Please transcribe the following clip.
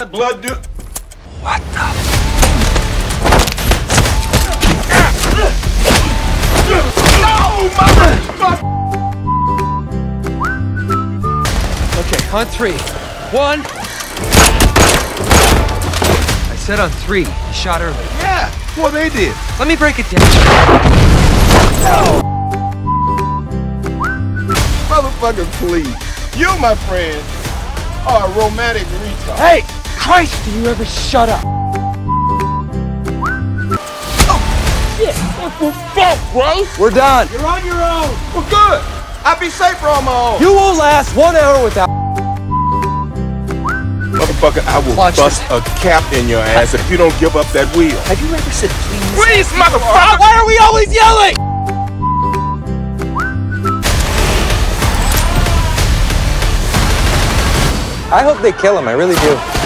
Blood do. What the? No, motherfucker! Okay, on 3. 1. I said on 3. You shot early. Yeah, well they did. Let me break it down. Motherfucker, please. You, my friend, are a romantic retard. Hey! Christ, do you ever shut up? What the fuck, bro? We're done. You're on your own. Well, good. I'll be safer on my own. You won't last 1 hour without. Motherfucker, I will Watch bust a cap in your ass if you don't give up that wheel. Have you ever said please? Please, motherfucker! Why are we always yelling? I hope they kill him, I really do.